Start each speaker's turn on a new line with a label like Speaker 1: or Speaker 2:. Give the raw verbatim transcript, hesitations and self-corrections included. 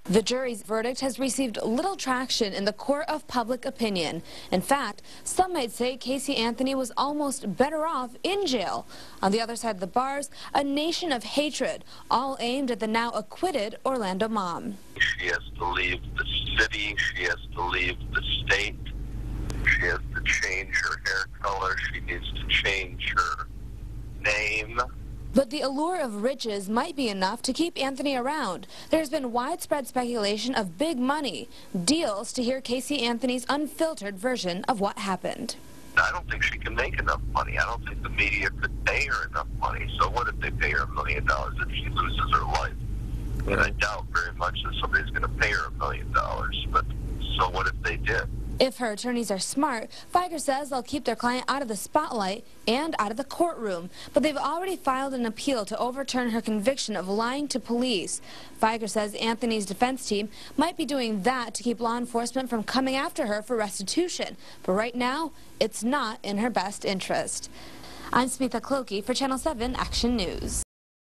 Speaker 1: The jury's verdict has received little traction in the court of public opinion. In fact, some might say Casey Anthony was almost better off in jail. On the other side of the bars, a nation of hatred, all aimed at the now acquitted Orlando mom.
Speaker 2: She has to leave the city. She has to leave the state. She has to change her hair color. She needs to change her name.
Speaker 1: But the allure of riches might be enough to keep Anthony around. There's been widespread speculation of big money, deals to hear Casey Anthony's unfiltered version of what happened.
Speaker 2: I don't think she can make enough money. I don't think the media could pay her enough money. So what if they pay her a million dollars if she loses her life? And I doubt very much that somebody's going to pay her a million dollars. But so what if they did?
Speaker 1: If her attorneys are smart, Fieger says they'll keep their client out of the spotlight and out of the courtroom. But they've already filed an appeal to overturn her conviction of lying to police. Fieger says Anthony's defense team might be doing that to keep law enforcement from coming after her for restitution. But right now, it's not in her best interest. I'm Smitha Clokey for Channel seven Action News.